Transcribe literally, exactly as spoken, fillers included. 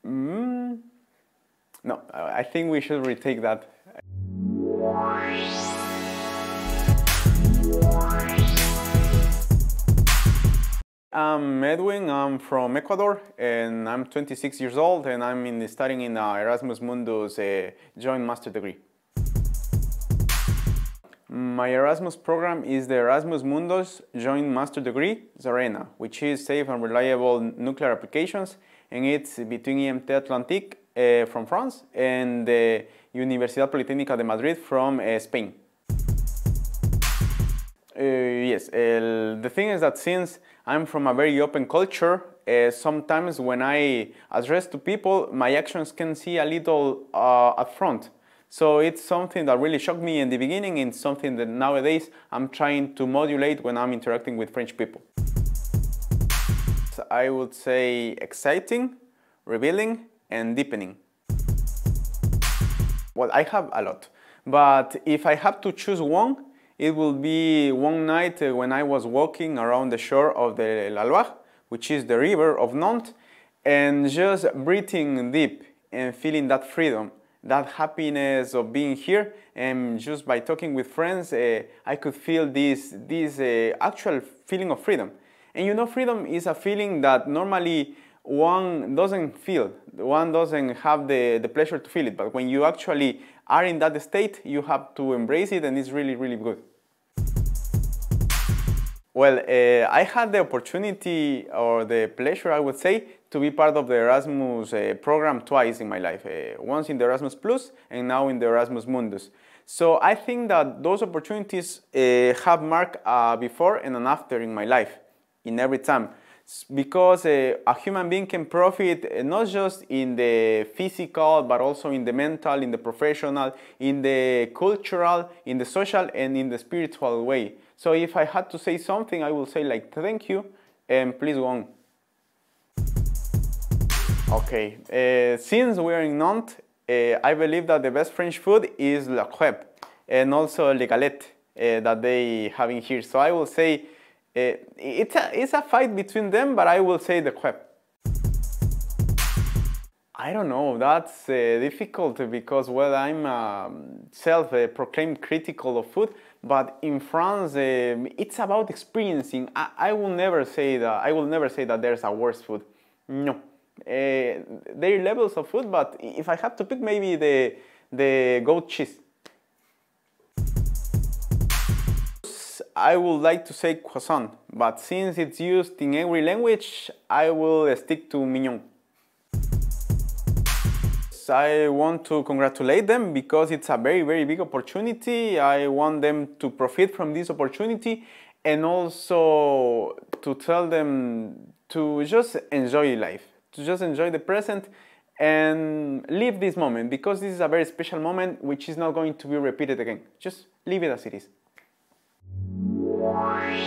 Mm, no, I think we should retake that. I'm Edwin, I'm from Ecuador, and I'm twenty-six years old, and I'm in studying in uh, Erasmus Mundus uh, joint master degree. My Erasmus program is the Erasmus Mundus Joint Master Degree, ZARENA, which is Safe and Reliable Nuclear Applications, and it's between I M T Atlantique uh, from France and the Universidad Politécnica de Madrid from uh, Spain. Uh, yes, uh, the thing is that since I'm from a very open culture, uh, sometimes when I address to people, my actions can see a little uh, upfront. So it's something that really shocked me in the beginning, and something that nowadays I'm trying to modulate when I'm interacting with French people. So I would say exciting, revealing, and deepening. Well, I have a lot, but if I have to choose one, it will be one night when I was walking around the shore of the La Loire, which is the river of Nantes, and just breathing deep and feeling that freedom, that happiness of being here. And just by talking with friends, uh, I could feel this, this uh, actual feeling of freedom. And you know, freedom is a feeling that normally one doesn't feel, one doesn't have the, the pleasure to feel it, but when you actually are in that state, you have to embrace it, and it's really, really good. Well, uh, I had the opportunity, or the pleasure, I would say, to be part of the Erasmus uh, program twice in my life. Uh, once in the Erasmus Plus, and now in the Erasmus Mundus. So I think that those opportunities uh, have marked a before and an after in my life, in every time. Because uh, a human being can profit uh, not just in the physical, but also in the mental, in the professional, in the cultural, in the social, and in the spiritual way. So if I had to say something, I will say like, thank you, and please go on. Okay, uh, since we're in Nantes, uh, I believe that the best French food is la crêpe, and also les galettes uh, that they have in here. So I will say, Uh, it's, a, it's a fight between them, but I will say the crêpe. I don't know, that's uh, difficult because, well, I'm um, self-proclaimed uh, critical of food, but in France, uh, it's about experiencing. I, I will never say that, I will never say that there's a worse food. No. Uh, there are levels of food, but if I have to pick, maybe the, the goat cheese. I would like to say croissant, but since it's used in every language, I will stick to mignon. I want to congratulate them because it's a very, very big opportunity. I want them to profit from this opportunity, and also to tell them to just enjoy life, to just enjoy the present and live this moment, because this is a very special moment which is not going to be repeated again. Just leave it as it is.